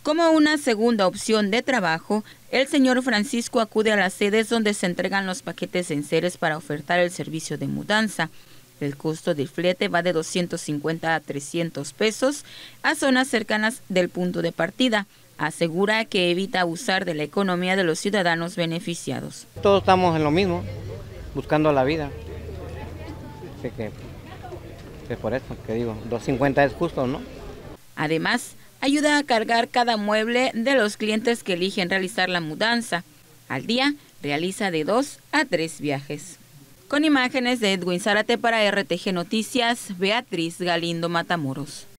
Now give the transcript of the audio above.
Como una segunda opción de trabajo, el señor Francisco acude a las sedes donde se entregan los paquetes en seres para ofertar el servicio de mudanza. El costo del flete va de 250 a 300 pesos a zonas cercanas del punto de partida. Asegura que evita abusar de la economía de los ciudadanos beneficiados. Todos estamos en lo mismo, buscando la vida. Así que es por eso que digo, 250 es justo, ¿no? Además, ayuda a cargar cada mueble de los clientes que eligen realizar la mudanza. Al día, realiza de 2 a 3 viajes. Con imágenes de Edwin Zárate para RTG Noticias, Beatriz Galindo Matamoros.